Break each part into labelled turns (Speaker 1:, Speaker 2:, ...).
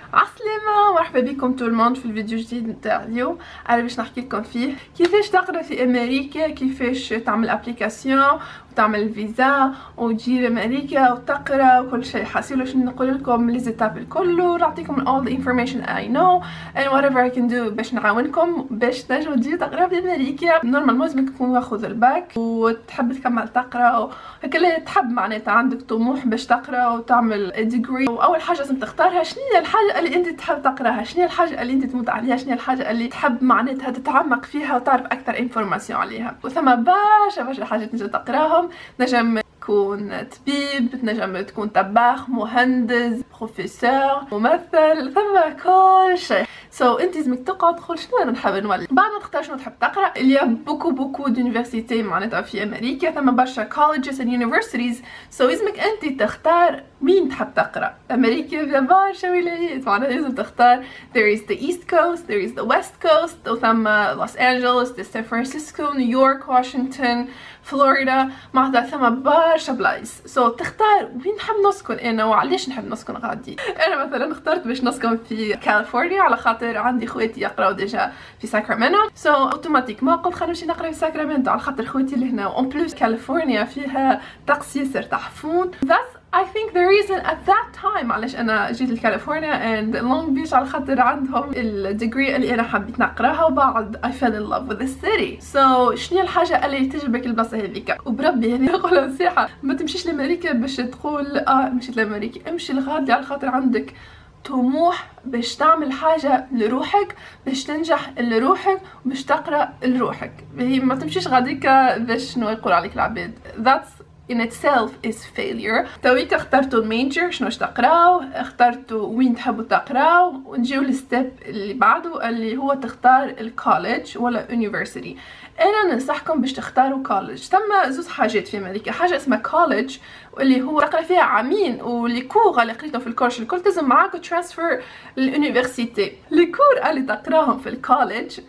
Speaker 1: عسلامة، مرحبا بكم tout le monde في الفيديو الجديد نتاع اليوم. انا باش نحكي لكم فيه كيفاش تقرا في امريكا، كيفاش تعمل ابليكاسيون وتعمل فيزا وتجي لامريكا وتقرا وكل شيء. حاسيلو شنو نقول لكم لي زيتاب الكل ونعطيكم all the information I know and whatever I can do باش نعاونكم باش تنجموا تجيو تقرا في امريكا. نورمالمون لازم تكون واخذ الباك وتحب تكمل تقرا هكا، تحب معناتها عندك طموح باش تقرا وتعمل ديجري. واول حاجه لازم تختارها شنو هي الحاجه اللي انت تحب تقراها، شنو هي الحاجه اللي انت تموت عليها، شنو هي الحاجه اللي تحب معناتها تتعمق فيها وتعرف اكثر انفورماسيون عليها. وثم برشا حاجات تنجم تقراهم، تنجم تكون طبيب، تنجم تكون طباخ، مهندس، بروفيسور، ممثل، ثم كل شيء. انت لازمك تقعد تقول شنو انا نحب نولي. بعد ما تختار شنو تحب تقرا، اللي بوكو دونيفرسيتي معناتها في امريكا، ثم برشا colleges and universities. لازمك انت تختار مين تحب تقرا. امريكا فيها برشا ولايات، معناتها لازم تختار. there is the east coast, there is the west coast، وثم لوس انجلوس، سان فرانسيسكو، نيويورك، واشنطن، فلوريدا، معناتها ثم برشا بلايص. تختار وين نحب نسكن انا وعلاش نحب نسكن غادي. انا مثلا اخترت باش نسكن في كاليفورنيا على خاطر عندي خواتي يقراو ديجا في ساكرامنتو. اوتوماتيكمون قلت خلينا نمشي نقرا في ساكرامنتو على خاطر خواتي اللي هنا. اون بلوس كاليفورنيا فيها طقس ياسر تحفون. I think the reason at that time علاش انا جيت لكاليفورنيا and Long Beach على خاطر عندهم الديجري اللي انا حبيت نقراها، وبعد I fell in love with the city. شنو الحاجه اللي تعجبك البلاصه هذيك؟ وبربي هذه نقولها نصيحه، ما تمشيش لامريكا باش تقول مشيت لامريكا، امشي لغادي على خاطر عندك طموح باش تعمل حاجه لروحك، باش تنجح لروحك، وباش تقرا لروحك. هي ما تمشيش غاديك باش شنو يقول عليك العباد. That's in itself is failure. تويك اخترتوا الميجر شنو تقراو، اخترتوا وين تحبوا تقراو، ونجيو للستيب اللي بعده اللي هو تختار الكوليدج ولا university. انا ننصحكم باش تختاروا كوليدج. ثم زوز حاجات في امريكا، حاجه اسمها كوليدج واللي هو تقرا فيها عامين، ولي كور اللي قريتهم في الكورس الكل تلزم معاك ترانسفير للونيفرسيتي. لي كور اللي تقراهم في الكوليدج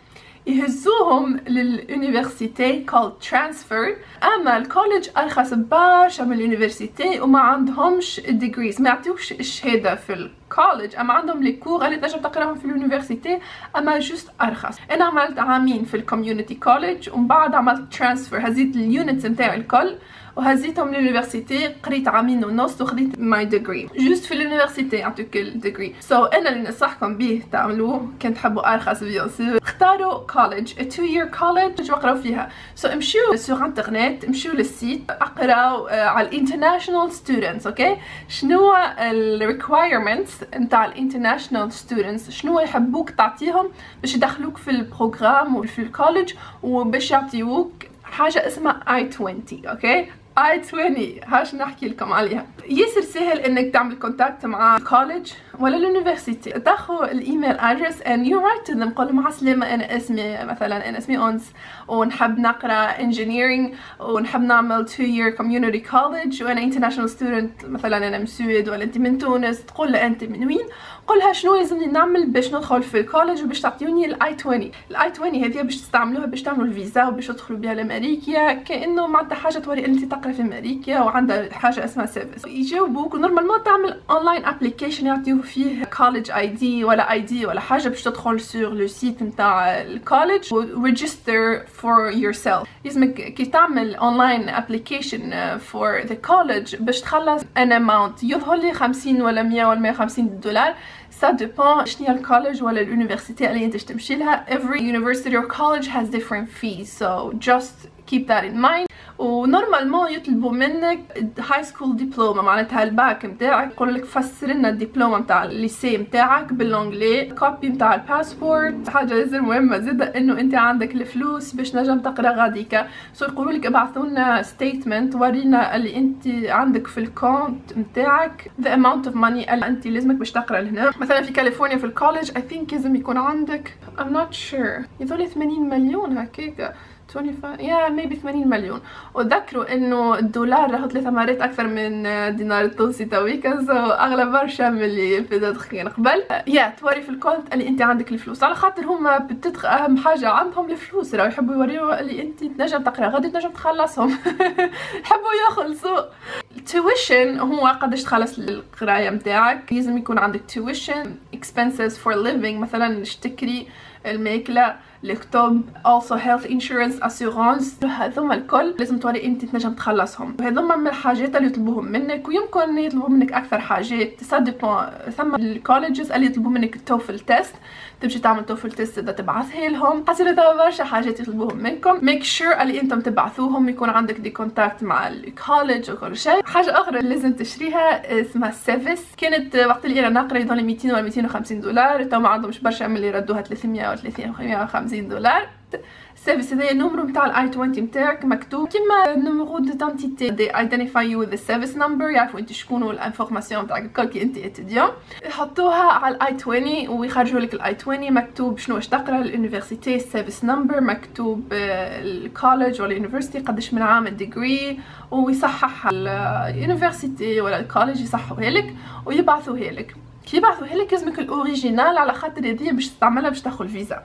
Speaker 1: يهزوهم للونيفرسيتي called transfer. اما الكوليدج ارخص برشا من اليونيفرسيتي وما عندهمش الديجريز، ما يعطيوش الشهاده في الكوليدج، اما عندهم لي كور اللي تنجم تقراهم في اليونيفرسيتي اما جوست ارخص. انا عملت عامين في الكوميونيتي كوليدج ومن بعد عملت ترانسفير، هزيت اليونتس نتاعي الكل وهزيتهم للونيفرسيتي، قريت عامين ونص وخذيت ماي ديجري جوست في اليونيفرسيتي يعطيوك الديجري. انا اللي ننصحكم به تعملوه كان تحبوا ارخص بيان سور، اختاروا كوليدج 2-year كوليدج واقراو فيها. امشيو سور انترنت، امشيو للسيت، اقراو على الانترناشونال ستودنتس. اوكي، شنو الريكوايرمنتس نتاع الانترناشونال ستودنتس، شنو يحبوك تعطيهم باش يدخلوك في البروغرام وفي الكوليدج، وباش يعطيوك حاجه اسمها I-20. اوكي، I-20 هاش نحكي لكم عليها. ياسر سهل انك تعمل كونتاكت مع كوليدج ولا اليونيفرسيتي، تاخذ الايميل ادرس and you write to them، قول لهم عسلامة انا اسمي مثلا انا اسمي انس ونحب نقرا engineering ونحب نعمل 2-year community college وانا international student، مثلا انا من السويد ولا انت من تونس. تقول لها انت من وين، قولها شنو لازمني نعمل باش ندخل في الكوليدج وباش تعطيوني الاي 20 هذه باش تستعملوها باش تعملوا الفيزا وباش تدخلوا بها لامريكا، كانه معناتها حاجه توري انت تقرا في امريكا وعندها حاجه اسمها سيرفيس. يجاوبوك نورمالمون تعمل اونلاين ابليكيشن يعطيوه فيه كوليدج اي دي ولا اي دي ولا حاجه باش تدخل سور لو سيت نتاع الكوليدج وريجستر فور يور سيلف. لازمك كي تعمل اونلاين ابليكيشن فور ذا كوليدج باش تخلص ان اماونت يظهر لي 50 ولا 100 ولا 150 دولار. Ça dépend شنو هي الكوليدج ولا اليونيفرسيتي اللي انت تمشي لها. Every university or college has different fees, so just keep that in mind. ونورمالمون يطلبوا منك هاي سكول ديبلوما، معناتها الباك نتاعك، يقول لك فسر لنا الدبلومه نتاع الليسي نتاعك بالانجلي، كوبي نتاع الباسبورت. حاجه لازم مهمه زاده انه انت عندك الفلوس باش نجم تقرا غاديكا. يقولوا لك ابعثوا لنا ستيتمنت ورينا اللي انت عندك في الكونت نتاعك the amount of money اللي انت لازمك باش تقرا لهنا. مثلا في كاليفورنيا في الكوليدج I think لازم يكون عندك I'm not sure يظل 80 مليون هكاكا 25 maybe 80 مليون. وذكروا انه الدولار راهو 3 مرات اكثر من دينار التونسي تويكا، اغلى برشا من اللي في دخين قبل. توري في الكونت اللي انت عندك الفلوس، على خاطر هما بتدخل اهم حاجه عندهم الفلوس، راهو يحبوا يوريو اللي انت تنجم تقرا غادي تنجم تخلصهم. يحبوا يخلصوا. التويشن هو قداش تخلص القرايه متاعك. لازم يكون عندك تويشن expenses for living، مثلا تشتري الماكله، الكتب، also health insurance assurance، هذوما الكل لازم توري انت تنجم تخلصهم. وهذوما من الحاجات اللي يطلبوهم منك، ويمكن يطلبوا منك اكثر حاجات تصدقوا. ثم الكوليجز اللي يطلبوا منك التوفل تيست، تمشي تعمل توفل تيست اذا تبعثها لهم. حصل برشا حاجات يطلبوهم منكم، ميك شور اللي انتم تبعثوهم يكون عندك دي كونتاكت مع الكوليج وكل شيء. حاجه اخرى لازم تشريها اسمها سيفيس، كانت وقت اللي انا نقرا يظل 200 ولا 250 دولار، تو ما عندهمش برشا من اللي يردوها 300 و 350 دولار. السيرفيس هذايا النمرو نتاع الاي 20 نتاعك مكتوب كيما نمرو ديدنتيتي، دي ايدنتيفاي يو ذا سيرفيس نمبر، يعرفوا انت شكون والانفورماسيون نتاعك الكل كي انت اتيديون. يحطوها على الاي 20 ويخرجوا لك الاي 20 مكتوب شنو واش تقرا، اليونيفرسيتي، السيرفيس نمبر، مكتوب الكوليج ولا اليونيفرسيتي قداش من عام الديجري، ويصحح اليونيفرسيتي ولا الكوليج يصحوها لك ويبعثوها لك. كي يبعثوها لك لازمك الاوريجينال على خاطر هذه باش تستعملها باش تاخذ فيزا.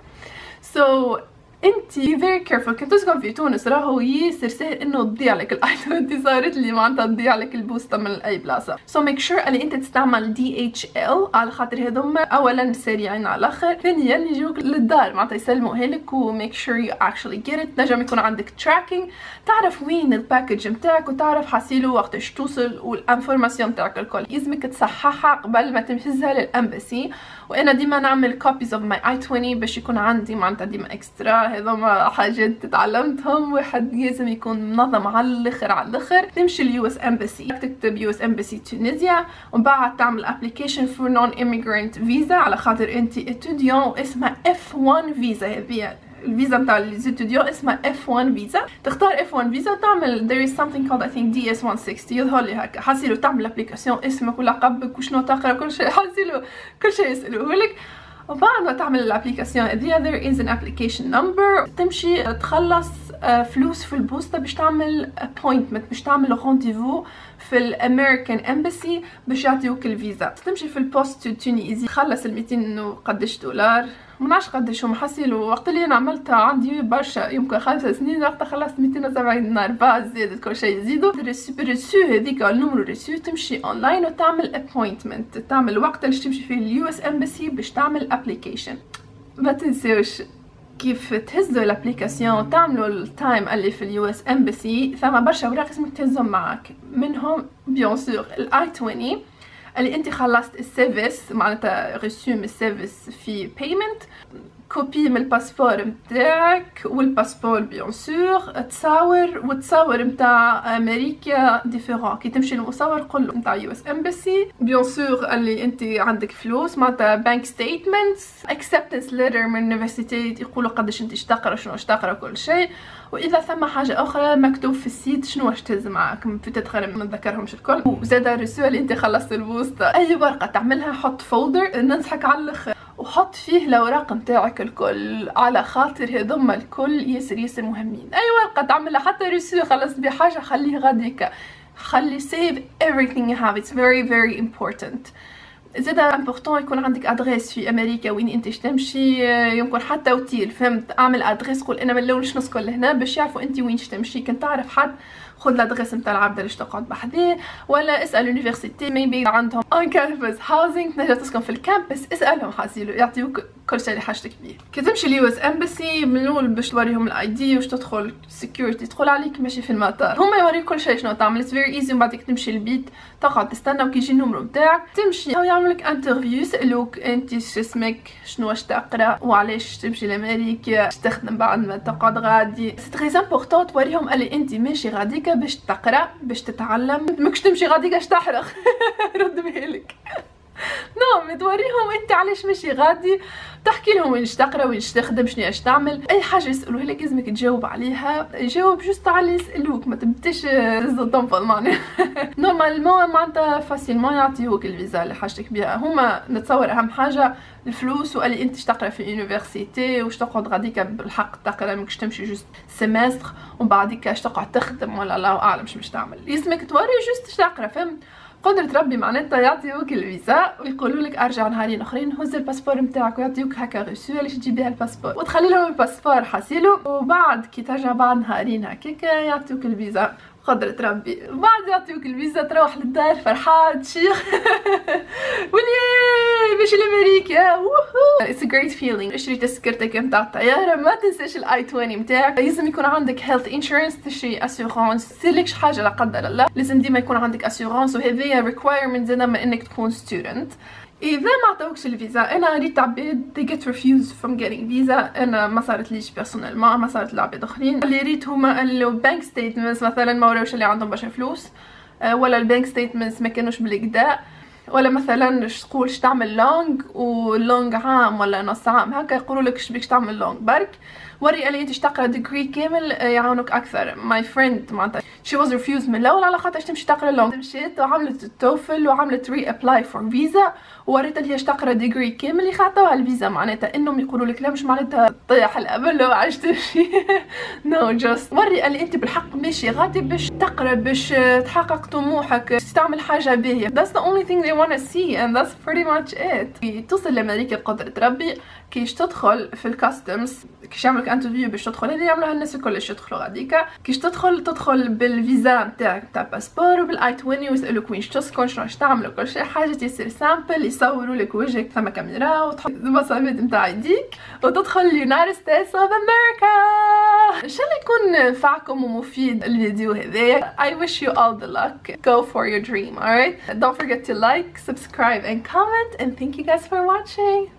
Speaker 1: سو انتي فيري كيرفول كي تسكن في تونس راهو ياسر سهل انه تضيع لك الاي 20. صارت لي معناتها تضيع لك البوسطه من اي بلاصه. سو ميك شور اللي انت تستعمل DHL على خاطر هذوما اولا سريعين على الاخر، ثانيا يجوك للدار معناتها يسلموها لك، وميك شور يو اكشلي جيت ات. نجم يكون عندك تراكينج، تعرف وين الباكج نتاعك وتعرف حصيله وقتاش توصل، والانفورماسيون نتاعك الكل لازمك تصححها قبل ما تمشيها للامباسي. وانا ديما نعمل كوبيز اوف ماي اي 20 باش يكون عندي معناتها ديما اكسترا. هذوما حاجات تعلمتهم، واحد لازم يكون منظم على الاخر على الاخر. تمشي اليو اس امباسي، تكتب يو اس امباسي تونيزيا، ومن بعد تعمل ابليكيشن فور نون ايميغرانت فيزا على خاطر انت اتوديون، اسمها F1 فيزا. هذه الفيزا نتاع ليزيتوديون اسمها F1 فيزا. تختار F1 فيزا وتعمل there is something called I think DS 160 يظهر لي هكا. حاسيلو تعمل ابليكاسيون اسمك ولقبك وشنو تقرا كل شيء، حاسيلو كل شيء يسالوه لك. وبعد ما تعمل الابليكاسيون هذيا there is an application number، تمشي تخلص فلوس في البوسطه باش تعمل appointment، باش تعمل رونديفو في الامريكان امباسي باش يعطيوك الفيزا. تمشي في البوست تونيزي، تخلص ال 200 وقداش دولار، منعرفش قداش هما حاسيلو. وقت اللي انا عملتها عندي برشا يمكن 5 سنين، وقتها خلصت 270 دينار. بعد زادت كل شيء يزيدوا. الريسو هذيك النمرو ريسو، تمشي اونلاين وتعمل ابوينتمنت، تعمل وقت اللي تمشي فيه اليو اس امباسي باش تعمل ابليكيشن. ما تنساوش كيف تهزوا الابليكاسيون تعملوا التايم اللي في اليو اس امباسي. ثم برشا اوراق لازمك تهزهم معاك، منهم بيان سور الاي 20 اللي انت خلصت السيرفيس معناتها ريسو من السيرفيس في بيمنت، كوبي من الباسبور نتاعك والباسبور بيان سور، تصاور نتاع امريكا ديفيرون. كي تمشي للمصور قول له نتاع يو اس امباسي بيان سور اللي انت عندك فلوس معناتها بانك ستيتمنتس، اكسبتنس ليتر من اليونيفرسيتي يقولوا قداش انت تقرا شنو تقرا كل شيء. واذا ثم حاجه اخرى مكتوب في السيت شنو واش تهز معاك، بتتخيل ما نذكرهمش الكل. وزاد الرسوله اللي انت خلصت البوسطه، اي ورقه تعملها حط فولدر ننصحك على الاخر وحط فيه الاوراق نتاعك الكل على خاطر هذوما الكل ياسر مهمين. اي ورقه تعملها حتى رسوله خلصت بحاجه خليه غاديك، خلي save everything you have, it's very important. زاد امبورطون يكون عندك ادريس في امريكا وين انت تمشي، يمكن حتى اوتيل، فهمت؟ اعمل ادريس، قول انا من الاول نسكن لهنا باش يعرفوا انت وين تمشي. كنت تعرف حد خذ الادريس نتاع العبد اللي تقعد بحذاه، ولا اسال يونيفرسيتي ميبي عندهم اون كامبس هاوزينغ تنجم تسكن في الكامبس، اسالهم حاسيلو يعطيوك كل شيء اللي حاجتك بيه. كي تمشي ليو اس امباسي من الاول باش توريهم الاي دي واش تدخل سيكوريتي تدخل عليك ماشي في المطار، هما يوريك كل شيء شنو تعمل. اتس فيري ايزي. ومن بعد تمشي البيت تقعد تستنى وكي يجي النمرو نتاعك تمشي او يعملوا لك انترفيو، يسالوك انت شو اسمك، شنو واش تقرا، وعلاش تمشي لامريكا، اش تخدم بعد ما تقعد غادي. سي تري امبورطون توريهم اللي انت ماشي غاديكا باش تقرا باش تتعلم، ماكش تمشي غاديكا باش تحرق. رد بالك. نعم توريهم انت علاش ماشي غادي، تحكي لهم وينش تقرا وينش تخدم شنو اش تعمل، اي حاجه يسالوها لك لازمك تجاوب عليها. جاوب جوست على اللي يسالوك، ما تبداش تنفض معناها. نورمالمون معناتها فاسيلمون يعطيوك الفيزا اللي حاجتك بها. هما نتصور اهم حاجه الفلوس، واللي انت تقرا في يونيفرسيتي واش تقعد غاديكا بالحق تقرا، ماكش تمشي جوست سيمستر ومن بعديك اش تقعد تخدم ولا الله اعلم شنو باش تعمل. لازمك توري جوست تقرا، فهمت؟ قدرة ربي معناتها يعطيوك الفيزا ويقولوا لك ارجع نهارين اخرين هز الباسبور نتاعك، ويعطيوك هكا رسوله باش تجيب بها الباسبور وتخلي لهم الباسبور حاسيلو. وبعد كي ترجع بعد نهارين هكاك يعطيوك الفيزا. قدرة ربي. بعد يعطيوك الفيزا تروح للدار فرحان تشيخ وليه باش لامريكا. It's a great feeling. اشتري تذكرتك متاع الطيارة، ما تنساش الاي 20 متاعك، لازم يكون عندك health insurance، تشتري اسيورونس تصيرلكش حاجة لا قدر الله، لازم ديما يكون عندك اسيورونس، وهذه requirement زادا من انك تكون student. اذا ما عطاوكش الفيزا، انا ريت عباد they get refused from getting visa، انا ما صارت ليش بيرسونيلمون، ما صارت لعباد اخرين. اللي ريت هما اللي بانك ستيتمنتس مثلا ما وراوش اللي عندهم برشا فلوس، ولا البانك ستيتمنتس ما كانوش بالكدا، ولا مثلا تقول تعمل لونج ولونج عام ولا نص عام هكا، يقولوا لك بيك تعمل لونج برك، وري اللي انت تقرا ديجري كامل يعاونوك اكثر. ماي فريند معناتها شي واز ريفيوز من الاول على خاطر تمشي تقرا لونج، مشيت وعملت التوفل وعملت ري ابلاي فور فيزا، ووريت اللي هي تقرا ديجري كامل يخاطوها الفيزا، معناتها انهم يقولوا لك لا مش معناتها طيح الامل لو عايش تمشي نو جاست وري اللي انت بالحق ماشي غادي باش تقرا، باش تحقق طموحك، تعمل حاجه باهيه. that's the only thing they wanna see and that's pretty much it. توصل لامريكا بقدره ربي، كيش تدخل في الكاستمز، كيش يعملوك انترفيو باش تدخل، هذه يعملوها الناس الكل باش يدخلوا غاديكا. كيش تدخل بالفيزا نتاعك نتاع باسبور وبالاي 20، ويسالوك وين تسكن، شنو راح تعمل، وكل شيء حاجه يصير سامبل، يصوروا لك وجهك ثما كاميرا وتحط المصابيد نتاع يديك وتدخل اليونايتد ستيتس اوف امريكا. ان شاء الله يكون نفعكم ومفيد الفيديو هذايا. I wish you all the luck. Go for your dream, alright? Don't forget to like, subscribe and comment, and thank you guys for watching.